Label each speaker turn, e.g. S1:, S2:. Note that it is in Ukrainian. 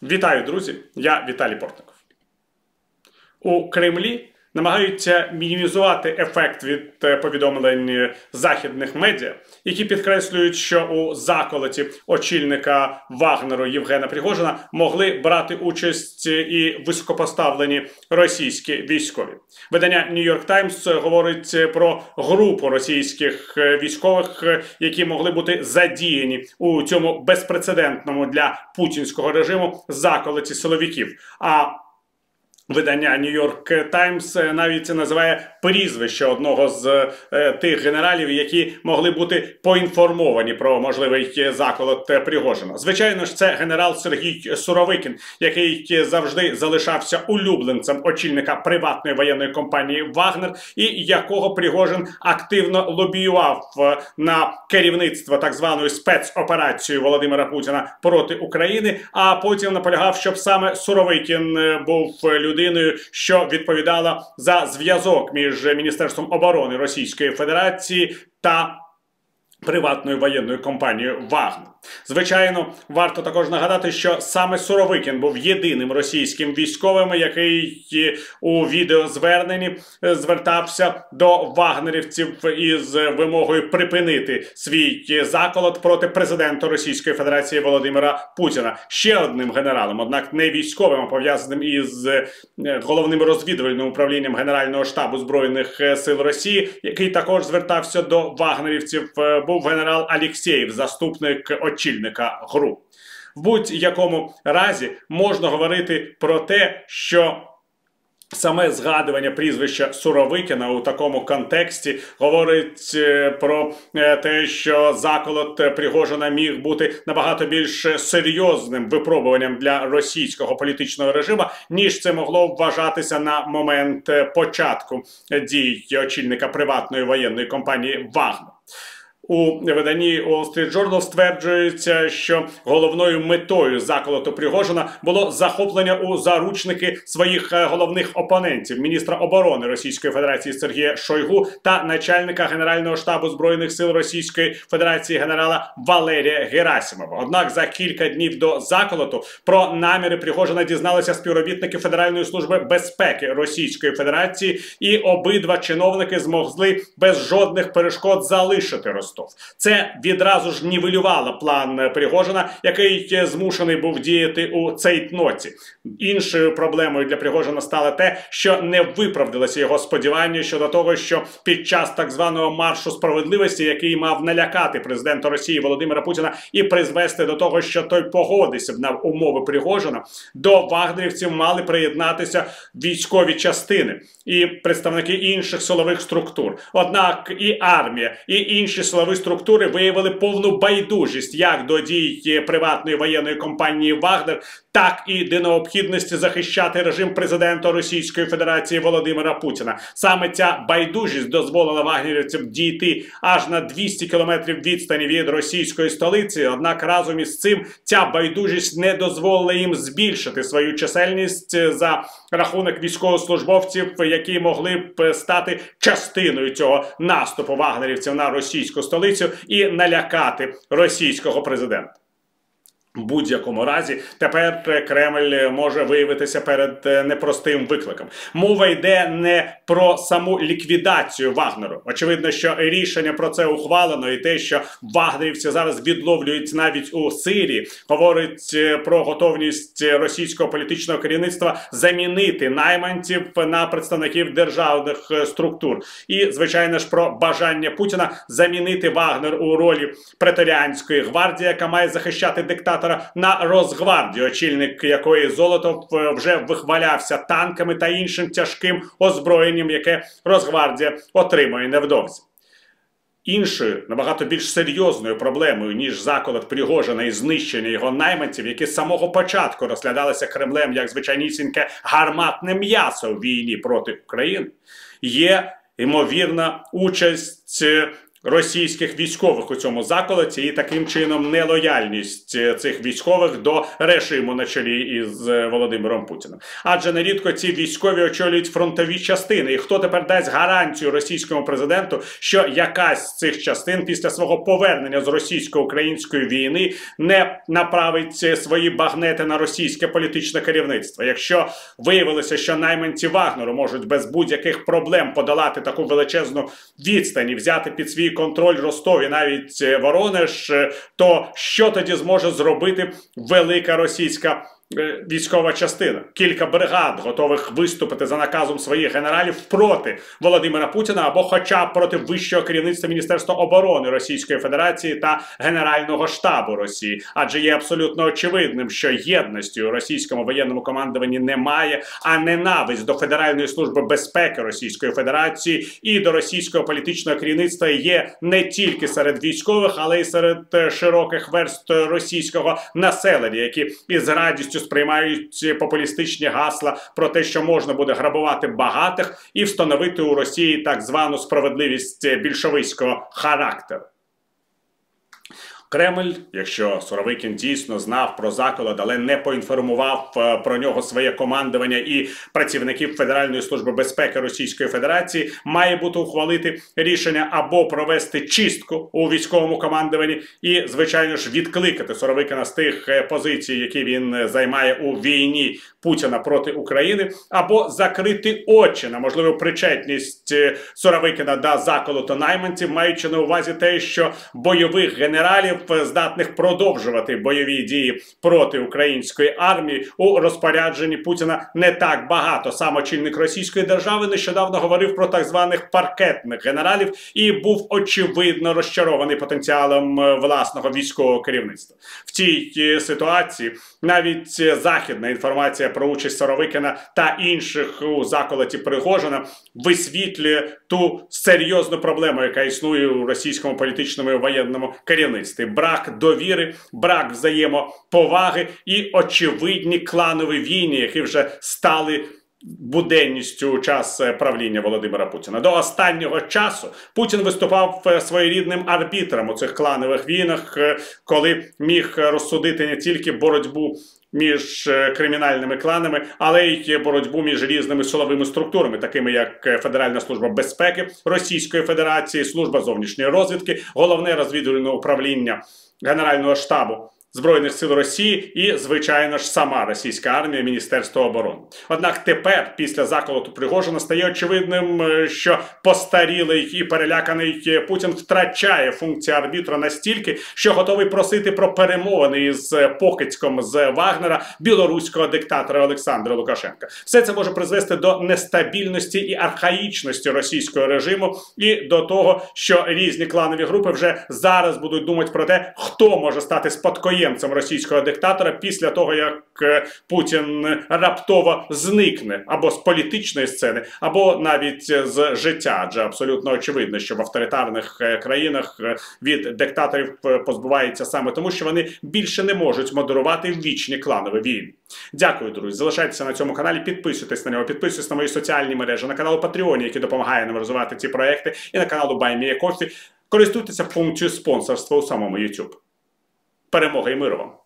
S1: Вітаю, друзі! Я Віталій Портников. У Кремлі намагаються мінімізувати ефект від повідомлень західних медіа, які підкреслюють, що у заколоті очільника Вагнеру Євгена Пригожина могли брати участь і високопоставлені російські військові. Видання New York Times говорить про групу російських військових, які могли бути задіяні у цьому безпрецедентному для путінського режиму заколоті силовиків. А видання New York Times навіть називає прізвище одного з тих генералів, які могли бути поінформовані про можливий заколот Пригожина. Звичайно ж, це генерал Сергій Суровикін, який завжди залишався улюбленцем очільника приватної воєнної компанії «Вагнер» і якого Пригожин активно лобіював на керівництво так званої спецоперації Володимира Путіна проти України, а потім наполягав, щоб саме Суровикін був людиною, що відповідала за зв'язок між Міністерством оборони Російської Федерації та приватною воєнною компанією «Вагнер». Звичайно, варто також нагадати, що саме Суровикін був єдиним російським військовим, який у відеозверненні звертався до вагнерівців із вимогою припинити свій заколот проти президента Російської Федерації Володимира Путіна. Ще одним генералом, однак не військовим, а пов'язаним із головним розвідувальним управлінням Генерального штабу Збройних сил Росії, який також звертався до вагнерівців, був генерал Алєксєєв, заступник очільника ГРУ. В будь-якому разі можна говорити про те, що саме згадування прізвища Суровикіна у такому контексті говорить про те, що заколот Пригожина міг бути набагато більш серйозним випробуванням для російського політичного режиму, ніж це могло вважатися на момент початку дій очільника приватної воєнної компанії «Вагнер». У виданні Wall Street Journal стверджується, що головною метою заколоту Пригожина було захоплення у заручники своїх головних опонентів – міністра оборони Російської Федерації Сергія Шойгу та начальника Генерального штабу Збройних сил Російської Федерації генерала Валерія Герасимова. Однак за кілька днів до заколоту про наміри Пригожина дізналися співробітники Федеральної служби безпеки Російської Федерації, і обидва чиновники змогли без жодних перешкод залишити Ростов. Це відразу ж нівелювало план Пригожина, який змушений був діяти у цейтноті. Іншою проблемою для Пригожина стало те, що не виправдалося його сподівання щодо того, що під час так званого маршу справедливості, який мав налякати президента Росії Володимира Путіна і призвести до того, що той погодився на умови Пригожина, до вагнерівців мали приєднатися військові частини і представники інших силових структур. Однак і армія, і інші силові структури виявили повну байдужість як до дій приватної воєнної компанії «Вагнер», так і до необхідності захищати режим президента Російської Федерації Володимира Путіна. Саме ця байдужість дозволила вагнерівцям дійти аж на 200 кілометрів відстані від російської столиці, однак разом із цим ця байдужість не дозволила їм збільшити свою чисельність за рахунок військовослужбовців, які могли б стати частиною цього наступу вагнерівців на російську столицю і налякати російського президента. В будь-якому разі, тепер Кремль може виявитися перед непростим викликом. Мова йде не про саму ліквідацію Вагнеру. Очевидно, що рішення про це ухвалено, і те, що вагнерівці зараз відловлюють навіть у Сирії, говорить про готовність російського політичного керівництва замінити найманців на представників державних структур. І, звичайно ж, про бажання Путіна замінити Вагнер у ролі преторіанської гвардії, яка має захищати диктатора, на Росгвардію, очільник якої Золотов вже вихвалявся танками та іншим тяжким озброєнням, яке Росгвардія отримує невдовзі. Іншою, набагато більш серйозною проблемою, ніж заколот Пригожина і знищення його найманців, які з самого початку розглядалися Кремлем як звичайнісіньке гарматне м'ясо в війні проти України, є ймовірна участь російських військових у цьому заколоті і таким чином нелояльність цих військових до режиму на чолі із Володимиром Путіним. Адже нерідко ці військові очолюють фронтові частини. І хто тепер дасть гарантію російському президенту, що якась з цих частин після свого повернення з російсько-української війни не направить свої багнети на російське політичне керівництво? Якщо виявилося, що найманці Вагнеру можуть без будь-яких проблем подолати таку величезну відстань і взяти під свій контроль Ростов і навіть Воронеж, то що тоді зможе зробити велика російська військова частина? Кілька бригад, готових виступити за наказом своїх генералів проти Володимира Путіна або хоча б проти вищого керівництва Міністерства оборони Російської Федерації та Генерального штабу Росії. Адже є абсолютно очевидним, що єдності у російському воєнному командуванні немає, а ненависть до Федеральної служби безпеки Російської Федерації і до російського політичного керівництва є не тільки серед військових, але й серед широких верств російського населення, які із радістю сприймають популістичні гасла про те, що можна буде грабувати багатих і встановити у Росії так звану справедливість більшовицького характеру. Кремль, якщо Суровикін дійсно знав про заколот, але не поінформував про нього своє командування і працівників Федеральної служби безпеки Російської Федерації, має бути ухвалити рішення або провести чистку у військовому командуванні і, звичайно ж, відкликати Суровикіна з тих позицій, які він займає у війні Путіна проти України, або закрити очі на можливу причетність Суровикіна до заколоту найманців, маючи на увазі те, що бойових генералів, здатних продовжувати бойові дії проти української армії, у розпорядженні Путіна не так багато. Сам очільник Російської держави нещодавно говорив про так званих паркетних генералів і був очевидно розчарований потенціалом власного військового керівництва. В цій ситуації навіть західна інформація про участь Суровикіна та інших у заколоті Пригожина висвітлює ту серйозну проблему, яка існує у російському політичному і воєнному керівництві. Брак довіри, брак взаємоповаги і очевидні кланові війни, які вже стали буденністю у час правління Володимира Путіна. До останнього часу Путін виступав своєрідним арбітром у цих кланових війнах, коли міг розсудити не тільки боротьбу між кримінальними кланами, але й боротьбу між різними силовими структурами, такими як Федеральна служба безпеки Російської Федерації, служба зовнішньої розвідки, головне розвідувальне управління Генерального штабу Збройних сил Росії і, звичайно ж, сама російська армія, Міністерство оборони. Однак тепер, після заколоту Пригожина, стає очевидним, що постарілий і переляканий Путін втрачає функцію арбітра настільки, що готовий просити про перемовини із покидьком з Вагнера білоруського диктатора Олександра Лукашенка. Все це може призвести до нестабільності і архаїчності російського режиму і до того, що різні кланові групи вже зараз будуть думати про те, хто може стати спадкоємцем російського диктатора після того, як Путін раптово зникне або з політичної сцени, або навіть з життя. Адже абсолютно очевидно, що в авторитарних країнах від диктаторів позбуваються саме тому, що вони більше не можуть модерувати вічні кланові війни. Дякую, друзі. Залишайтеся на цьому каналі, підписуйтесь на нього, підписуйтесь на мої соціальні мережі, на канал Patreon, який допомагає нам розвивати ці проекти, і на каналу Buy Me a Coffee. Користуйтеся функцією спонсорства у самому YouTube. Перемоги і миру вам!